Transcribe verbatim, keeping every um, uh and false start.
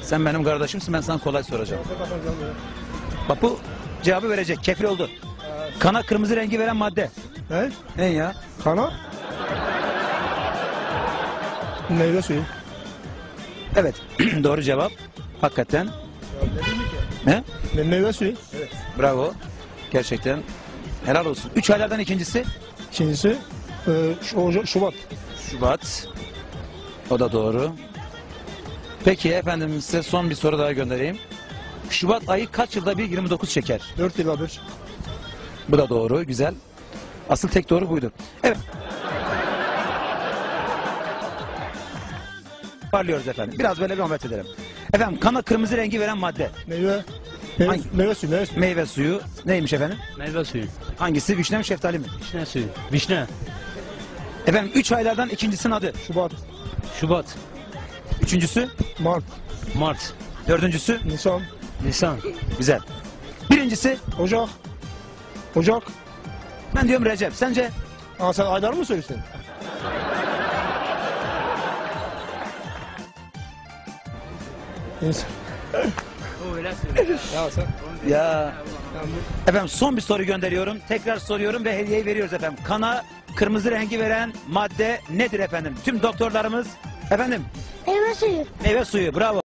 Sen benim kardeşimsin, ben sana kolay soracağım. Bak bu cevabı verecek, kefil oldu. Kana kırmızı rengi veren madde. Ne? Ne ya? Kana? Meyve suyu. Evet, doğru cevap. Hakikaten. Ne? Me meyve suyu. Bravo. Gerçekten. Helal olsun. Üç aylardan ikincisi? İkincisi e, Şu- Şubat. Şubat. O da doğru. Peki efendim, size son bir soru daha göndereyim. Şubat ayı kaç yılda bir yirmi dokuz çeker? Dört yılda bir. Bu da doğru, güzel. Asıl tek doğru buydu. Evet. Parlıyoruz efendim. Biraz böyle bir muhabbet edelim. Efendim, kana kırmızı rengi veren madde. Meyve. Meyve, Hangi? meyve suyu. Meyve suyu. Meyve suyu. Neymiş efendim? Meyve suyu. Hangisi? Vişne mi, şeftali mi? Vişne suyu. Vişne. Efendim, üç aylardan ikincisinin adı. Şubat. Şubat. Üçüncüsü? Mart. Mart. Dördüncüsü? Nisan. Nisan. Güzel. Birincisi? Ocak. Ocak. Ben diyorum Recep. Sence? Aa, sen aylar mı söylüyorsun? İnsan. Ya sen. Ya. Efendim, son bir soru gönderiyorum. Tekrar soruyorum ve hediyeyi veriyoruz efendim. Kana kırmızı rengi veren madde nedir efendim? Tüm doktorlarımız efendim Meyve suyu. meyve suyu. Bravo.